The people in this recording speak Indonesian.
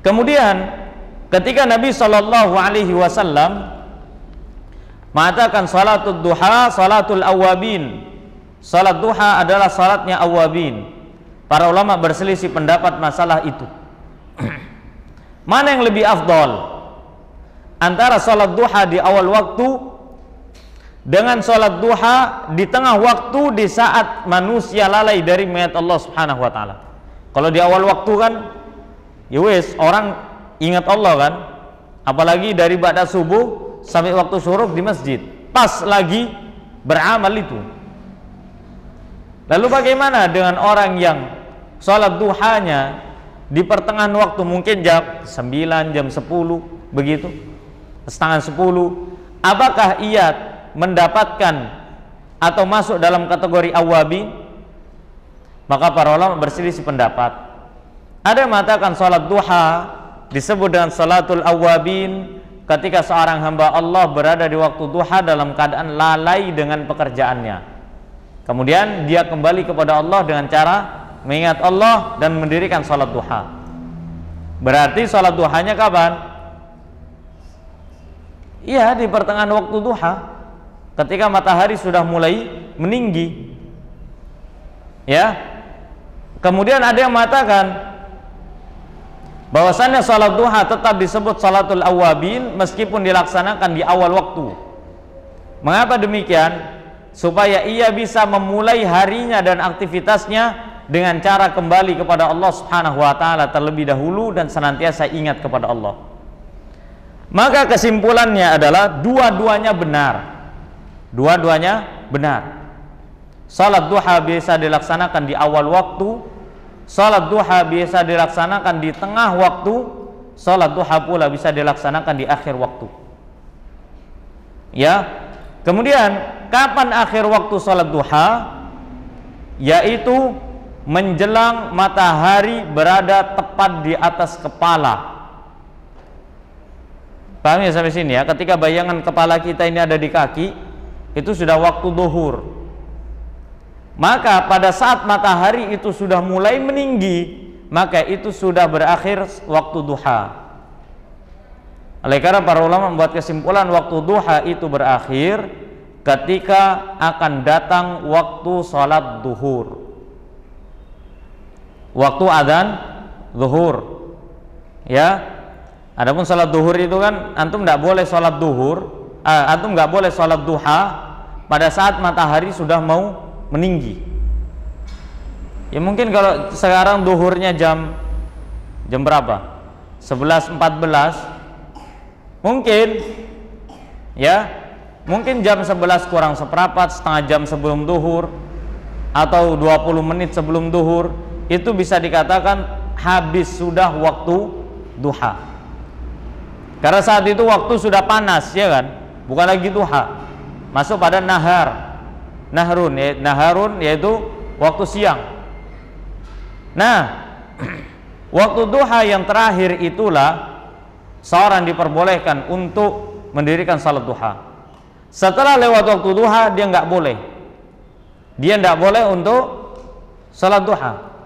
Kemudian ketika Nabi Shallallahu Alaihi Wasallam mengatakan salatul duha, salatul awabin, salat duha adalah salatnya awabin. Para ulama berselisih pendapat masalah itu. Mana yang lebih afdal antara salat duha di awal waktu dengan salat duha di tengah waktu, di saat manusia lalai dari mengingat Allah Subhanahu wa taala? Kalau di awal waktu kan ya wis, orang ingat Allah kan, apalagi dari ba'da subuh sampai waktu syuruk di masjid, pas lagi beramal itu. Lalu bagaimana dengan orang yang sholat duhanya di pertengahan waktu, mungkin jam 9, jam 10 begitu, setengah 10? Apakah ia mendapatkan atau masuk dalam kategori awabin? Maka para ulama berselisih pendapat. Ada yang mengatakan sholat duha disebut dengan sholatul awabin ketika seorang hamba Allah berada di waktu duha dalam keadaan lalai dengan pekerjaannya. Kemudian dia kembali kepada Allah dengan cara mengingat Allah dan mendirikan sholat duha. Berarti sholat duhanya kapan? Iya, di pertengahan waktu duha, ketika matahari sudah mulai meninggi. Ya. Kemudian ada yang mengatakan bahwasannya sholat duha tetap disebut sholatul awabin meskipun dilaksanakan di awal waktu. Mengapa demikian? Supaya ia bisa memulai harinya dan aktivitasnya dengan cara kembali kepada Allah Subhanahu wa taala terlebih dahulu dan senantiasa ingat kepada Allah. Maka kesimpulannya adalah dua-duanya benar. Dua-duanya benar. Salat duha bisa dilaksanakan di awal waktu, salat duha bisa dilaksanakan di tengah waktu, salat duha pula bisa dilaksanakan di akhir waktu. Ya. Kemudian kapan akhir waktu salat duha? Yaitu menjelang matahari berada tepat di atas kepala. Paham ya sampai sini ya? Ketika bayangan kepala kita ini ada di kaki, itu sudah waktu duhur. Maka pada saat matahari itu sudah mulai meninggi, maka itu sudah berakhir waktu duha. Oleh karena para ulama membuat kesimpulan waktu duha itu berakhir ketika akan datang waktu sholat duhur, waktu adzan zuhur. Ya, adapun sholat duhur itu kan antum tidak boleh sholat duhur, antum nggak boleh sholat duha pada saat matahari sudah mau meninggi. Ya mungkin kalau sekarang duhurnya jam berapa? 11.14 mungkin, ya mungkin jam 11 kurang seperempat, setengah jam sebelum duhur, atau 20 menit sebelum duhur, itu bisa dikatakan habis sudah waktu duha. Karena saat itu waktu sudah panas, ya kan, bukan lagi duha, masuk pada naharun yaitu waktu siang. Nah, waktu duha yang terakhir itulah seorang diperbolehkan untuk mendirikan salat duha. Setelah lewat waktu duha dia nggak boleh untuk salat duha.